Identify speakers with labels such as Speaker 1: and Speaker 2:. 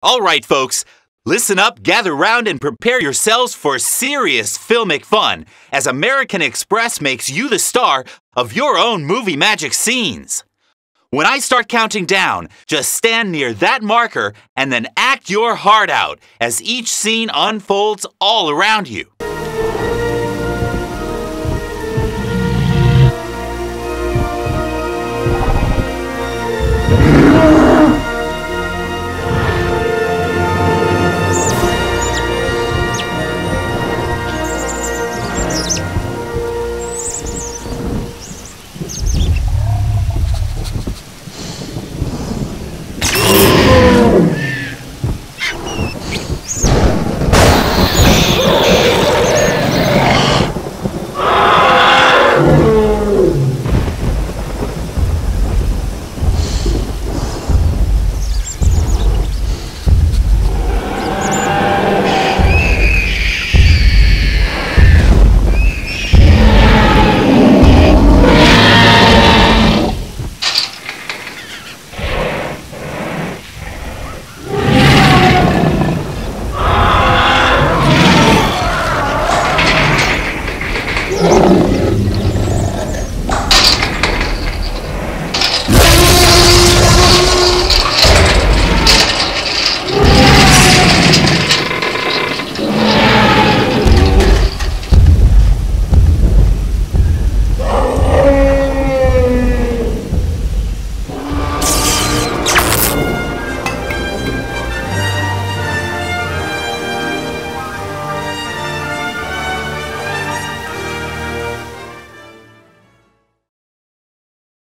Speaker 1: All right, folks, listen up, gather round, and prepare yourselves for serious filmic fun as American Express makes you the star of your own movie magic scenes. When I start counting down, just stand near that marker and then act your heart out as each scene unfolds all around you.